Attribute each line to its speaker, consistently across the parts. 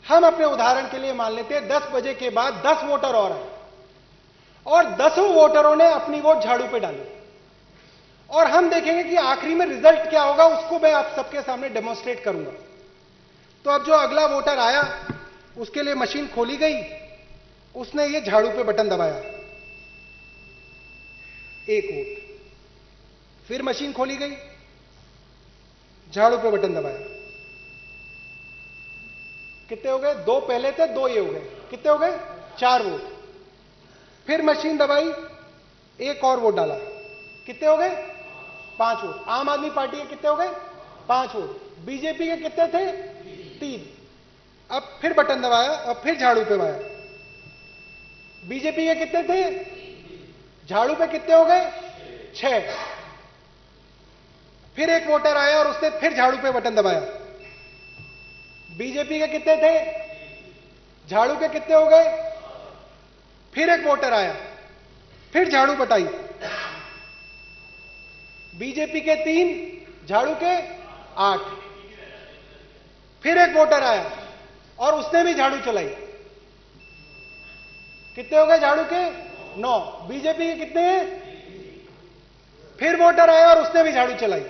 Speaker 1: हम अपने उदाहरण के लिए मान लेते हैं 10 बजे के बाद 10 वोटर और आए और 10 वोटरों ने अपनी वोट झाड़ू पे डाली और हम देखेंगे कि आखिरी में रिजल्ट क्या होगा, उसको मैं आप सबके सामने डेमोन्स्ट्रेट करूंगा। तो अब जो अगला वोटर आया उसके लिए मशीन खोली गई, उसने ये झाड़ू पे बटन दबाया, 1 वोट। फिर मशीन खोली गई, झाड़ू पे बटन दबाया, कितने हो गए? 2 पहले थे, 2 ये हो गए, कितने हो गए? 4 वोट। फिर मशीन दबाई, 1 और वोट डाला, कितने हो गए? 5 वोट। आम आदमी पार्टी के कितने हो गए? 5 वोट। बीजेपी के कितने थे? 3। अब फिर बटन दबाया और फिर झाड़ू पे दबाया, बीजेपी के कितने थे? झाड़ू पे कितने हो गए? 6। फिर एक वोटर आया और उसने फिर झाड़ू पे बटन दबाया, बीजेपी के कितने थे? झाड़ू के कितने हो गए? फिर एक वोटर आया, फिर झाड़ू बटाई, बीजेपी के 3, झाड़ू के 8। फिर एक वोटर आया और उसने भी झाड़ू चलाई, कितने हो गए झाड़ू के? 9। बीजेपी के कितने हैं? फिर वोटर आया और उसने भी झाड़ू चलाई,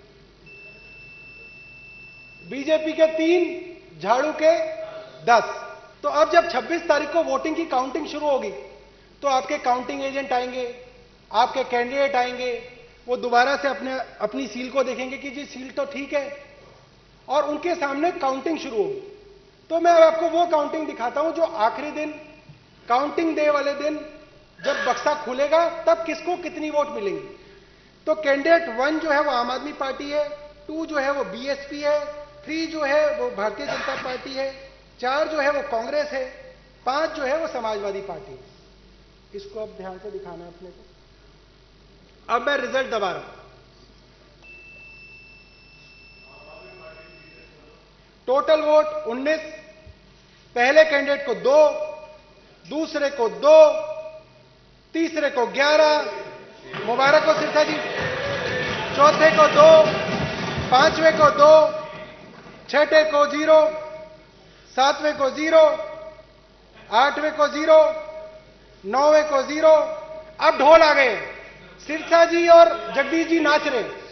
Speaker 1: बीजेपी के 3, झाड़ू के 10। तो अब जब 26 तारीख को वोटिंग की काउंटिंग शुरू होगी तो आपके काउंटिंग एजेंट आएंगे, आपके कैंडिडेट आएंगे, वो दोबारा से अपनी सील को देखेंगे कि जी सील तो ठीक है, और उनके सामने काउंटिंग शुरू होगी। तो मैं अब आपको वो काउंटिंग दिखाता हूं जो आखिरी दिन, काउंटिंग डे वाले दिन जब बक्सा खुलेगा तब किसको कितनी वोट मिलेंगी। तो कैंडिडेट 1 जो है वो आम आदमी पार्टी है, 2 जो है वो बीएसपी है, 3 जो है वो भारतीय जनता पार्टी है, 4 जो है वो कांग्रेस है, 5 जो है वो समाजवादी पार्टी है। इसको अब ध्यान से दिखाना है अपने को। अब मैं रिजल्ट दबा रहा हूं। टोटल वोट 19, पहले कैंडिडेट को 2, दूसरे को 2, तीसरे को 11, मुबारक हो सिरसा जी, चौथे को 2, पांचवें को 2, छठे को 0, सातवें को 0, आठवें को 0, नौवें को 0। अब ढोल आ गए, सिरसा जी और जगदीश जी नाच रहे।